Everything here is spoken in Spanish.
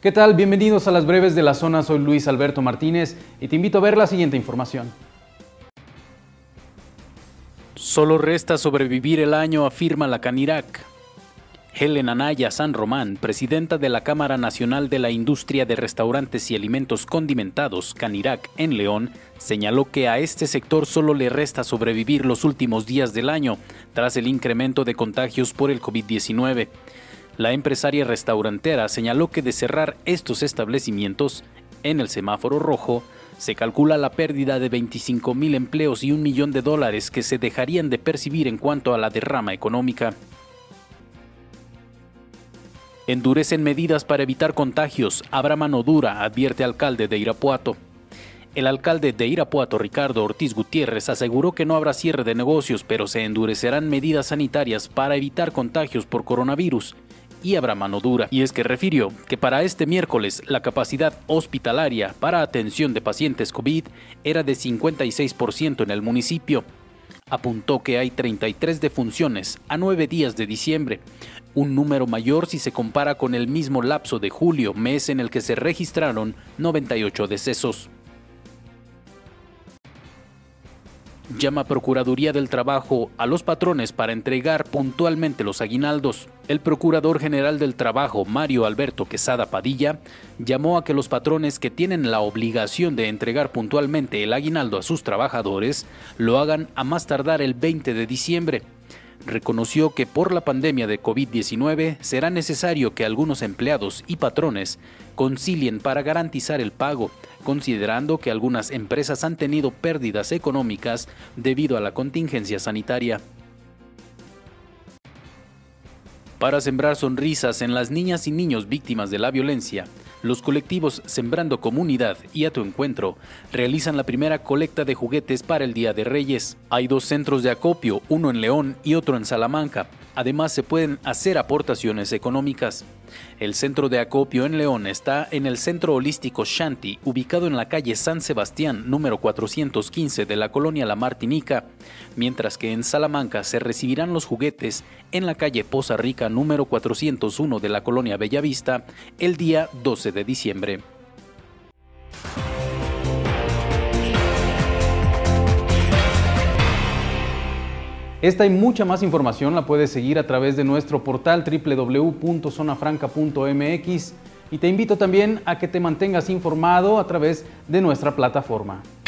¿Qué tal? Bienvenidos a las breves de la zona, soy Luis Alberto Martínez y te invito a ver la siguiente información. Solo resta sobrevivir el año, afirma la Canirac. Helen Anaya San Román, presidenta de la Cámara Nacional de la Industria de Restaurantes y Alimentos Condimentados, Canirac, en León, señaló que a este sector solo le resta sobrevivir los últimos días del año, tras el incremento de contagios por el COVID-19. La empresaria restaurantera señaló que de cerrar estos establecimientos, en el semáforo rojo, se calcula la pérdida de 25,000 empleos y $1 millón que se dejarían de percibir en cuanto a la derrama económica. Endurecen medidas para evitar contagios. Habrá mano dura, advierte alcalde de Irapuato. El alcalde de Irapuato, Ricardo Ortiz Gutiérrez, aseguró que no habrá cierre de negocios, pero se endurecerán medidas sanitarias para evitar contagios por coronavirus. Y habrá mano dura. Y es que refirió que para este miércoles la capacidad hospitalaria para atención de pacientes COVID era de 56% en el municipio. Apuntó que hay 33 defunciones a 9 días de diciembre, un número mayor si se compara con el mismo lapso de julio, mes en el que se registraron 98 decesos. Llama Procuraduría del Trabajo a los patrones para entregar puntualmente los aguinaldos. El Procurador General del Trabajo, Mario Alberto Quesada Padilla, llamó a que los patrones que tienen la obligación de entregar puntualmente el aguinaldo a sus trabajadores lo hagan a más tardar el 20 de diciembre. Reconoció que por la pandemia de COVID-19 será necesario que algunos empleados y patrones concilien para garantizar el pago, considerando que algunas empresas han tenido pérdidas económicas debido a la contingencia sanitaria. Para sembrar sonrisas en las niñas y niños víctimas de la violencia, los colectivos Sembrando Comunidad y A Tu Encuentro realizan la primera colecta de juguetes para el Día de Reyes. Hay 2 centros de acopio, uno en León y otro en Salamanca. Además, se pueden hacer aportaciones económicas. El centro de acopio en León está en el Centro Holístico Shanti, ubicado en la calle San Sebastián, número 415 de la colonia La Martinica, mientras que en Salamanca se recibirán los juguetes en la calle Poza Rica, número 401 de la colonia Bellavista, el día 12 de diciembre. Esta y mucha más información la puedes seguir a través de nuestro portal www.zonafranca.mx y te invito también a que te mantengas informado a través de nuestra plataforma.